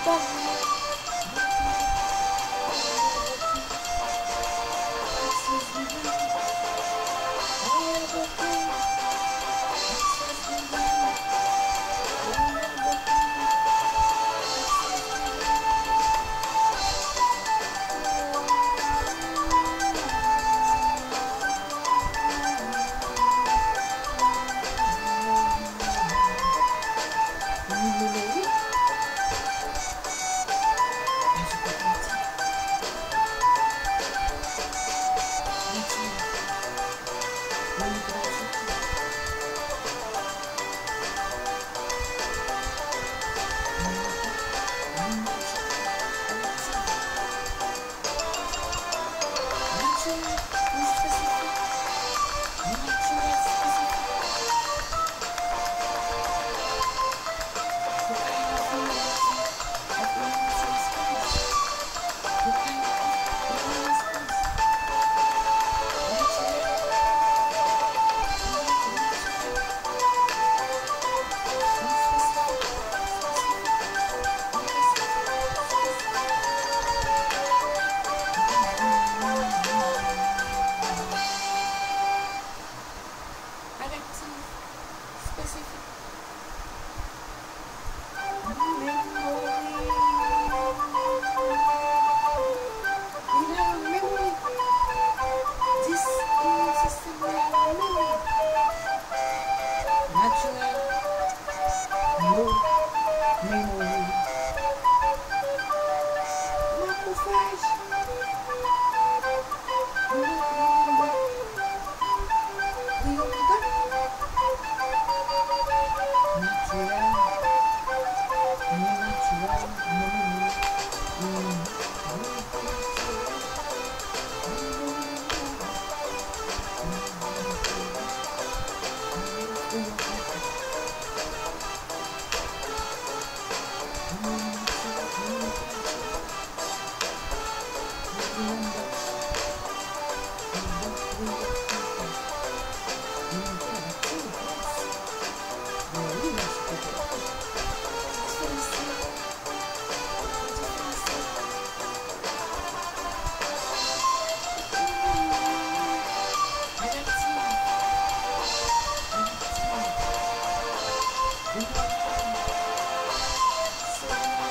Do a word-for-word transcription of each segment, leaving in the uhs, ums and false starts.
So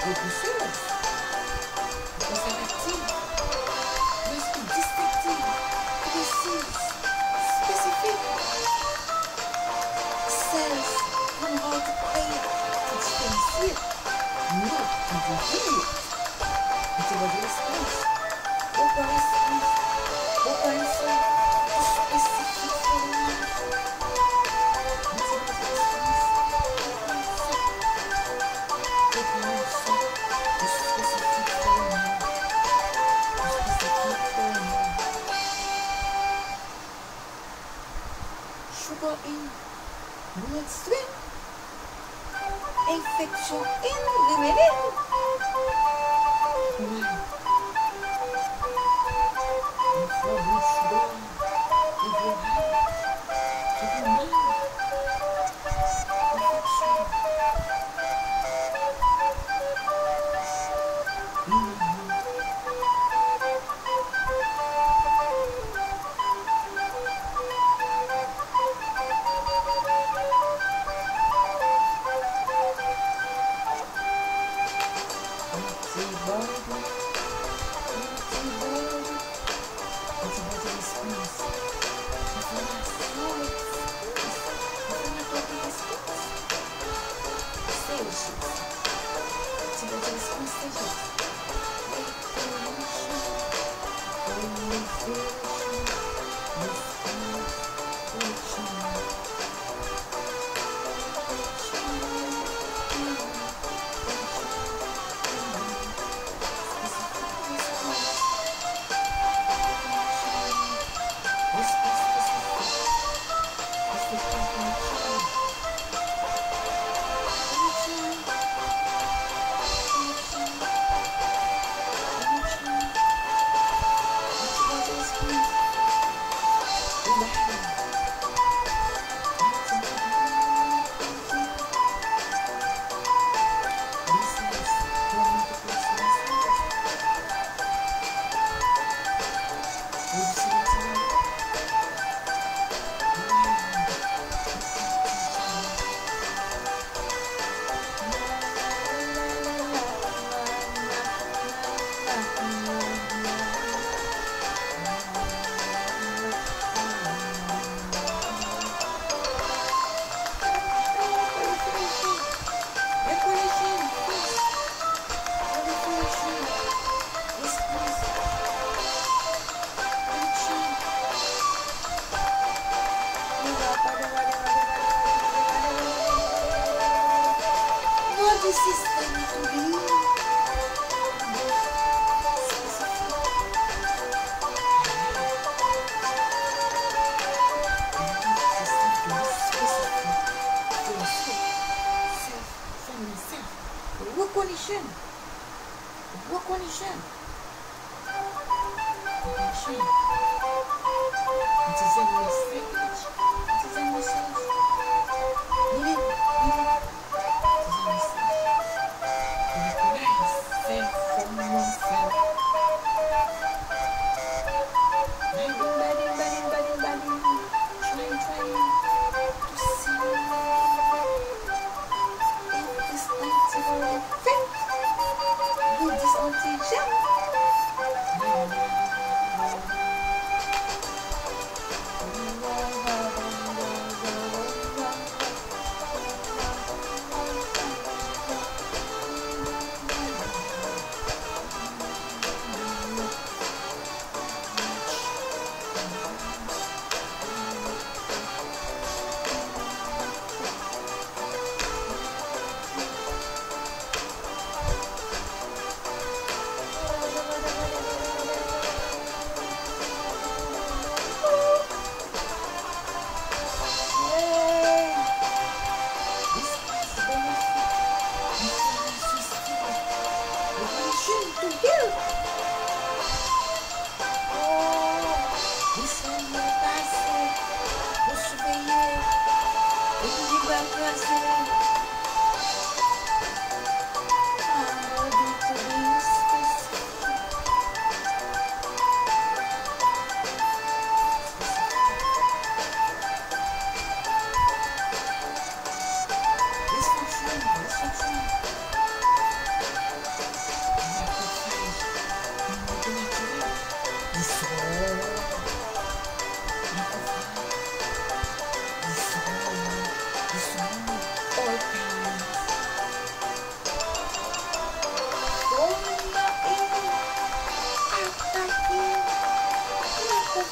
repousseuses, conservatives, distinctives, précises, spécifiques. Cells who know how to play to differentiate not individuals into the response. Open response, open response, specific for the life. Into the response, open response, specific for the life. Specific for the life. Sugar in bloodstream, infection in limited. Wow. And for this sugar, if you have, if you mind, infection in your mind. Recognition. Recognition. Recognition. It is a message. It is a message. Live, live. It is a message. Recognize self from oneself. Bending, bending, bending, bending, bending. Trying, trying to see if this antibody fit with this antigen.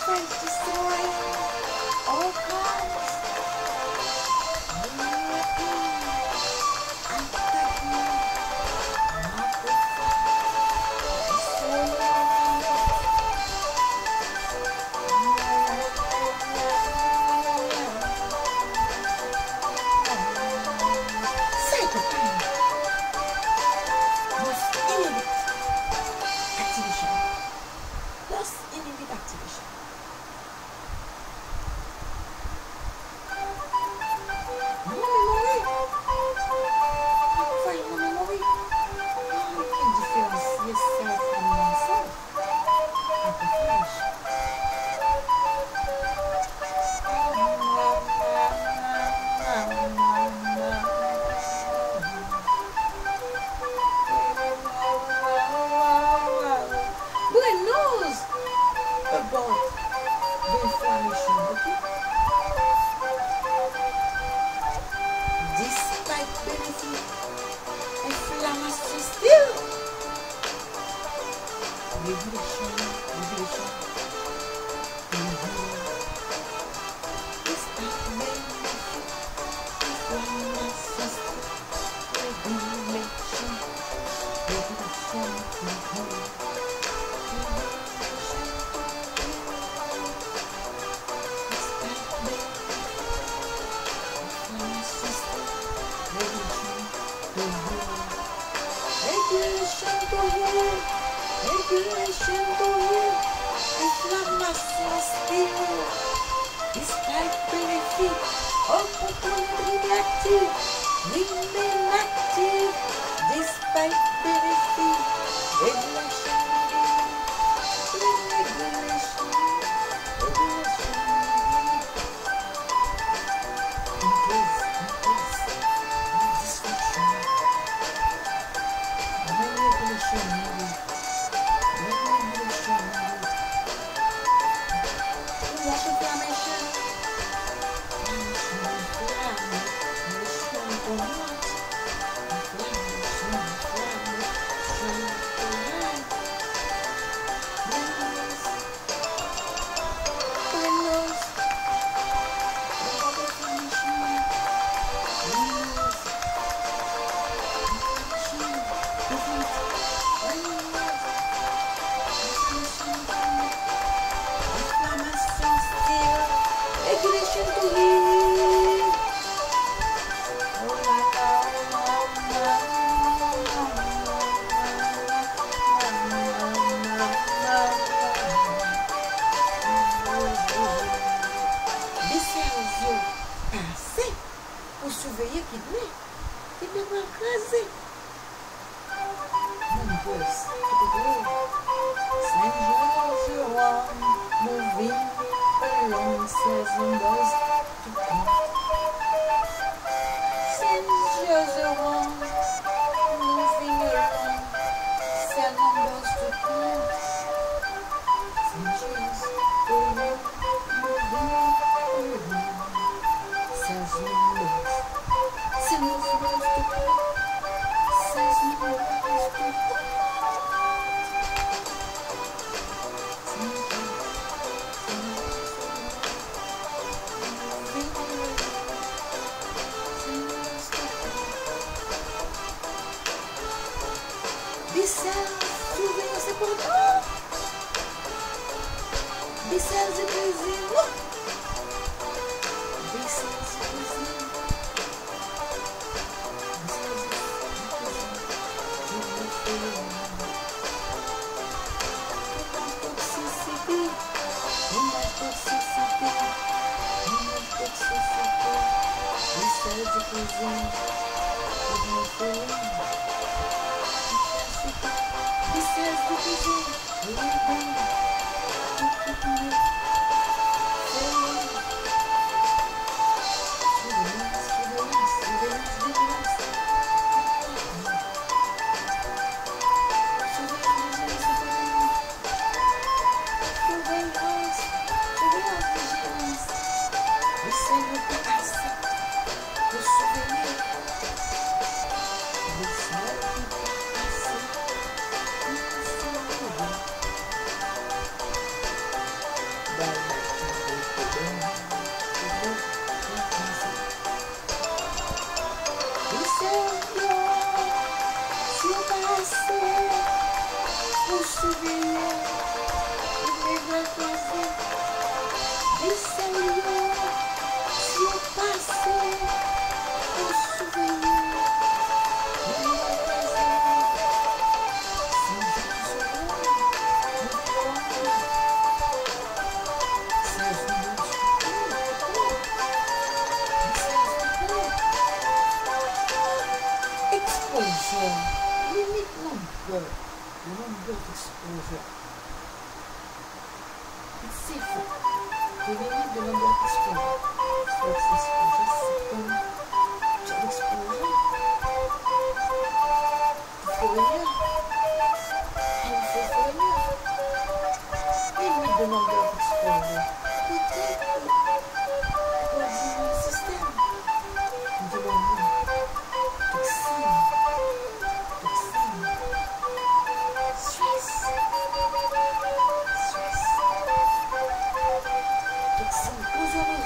fight destroying all kinds. Attacking macrophages, destroying all cytokines must inhibit activation. Plus inhibit activation. No memory. Find no memory. How you can differentiate yourself from yourself? Macrophage. Brain knows about the inflammation, okay? Despite benefit, inflammation still. Regulation, regulation, regulation. Despite benefit, inflammation still. Regulation, regulation, regulation. Regulation to heal, regulation to heal, inflammation still, despite benefit, all components remain active, remain active, despite benefit, regulation, regulation, regulation, increase, increase, dysfunction. Regulation needed. Regulation needed. Too much inflammation. Inflammation, inflammation, too much. Inflammation, inflammation, too much. Brainless. Brainless. Inflammation. Brainless. Regulation to heal. Oh la la la la Des cells passés pour surveiller kidney. Kidney va écraser. Numbers to the globe. Saint George one moving along cells numbers to count. Saint George one moving along cell numbers to count. Saint George one moving along cells numbers. Cell numbers to count. Cells numbers to count. Des cells, surveillance importante. Des cells de plaisir. Des cells de plaisir. Des cells de plaisir. Toxicité. Toxicité. Toxicité. Des cells de plaisir. This is the vision. Living. Surveillance, surveillance, surveillance, vigilance. Surveillance, surveillance, surveillance, vigilance. We say we can accept the surveillance. We say we can accept. passer pour surveiller les vacances des saillants qui ont passé pour surveiller les vacances. Sans jour exposure, limit number, the number of exposure. It's safer to limit the number of exposure. First exposure, second third exposure, foliar, and foliar. Limit the number of exposure. Protect the immune system. Environment. Toxine, toxine, stress, stress, toxine, poisonous,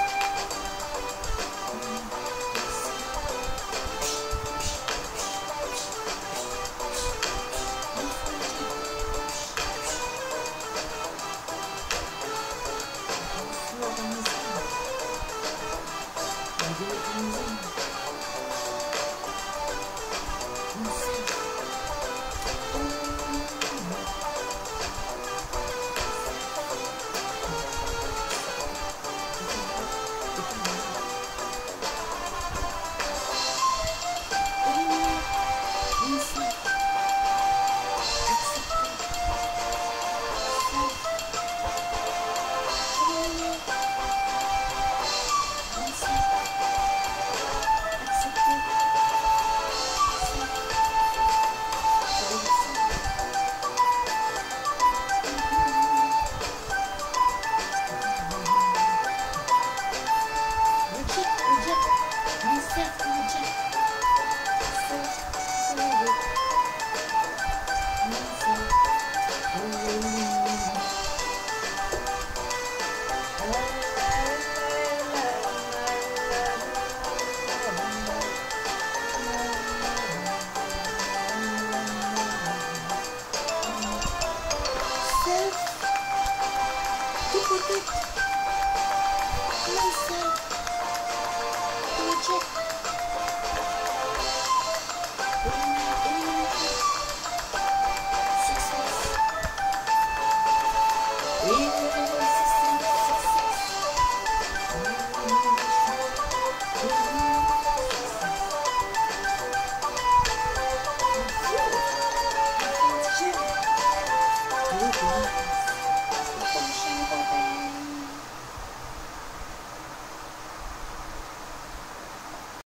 to protect myself, to reject elimination, success, immune system success, elimination, immune success, and food, and gym, to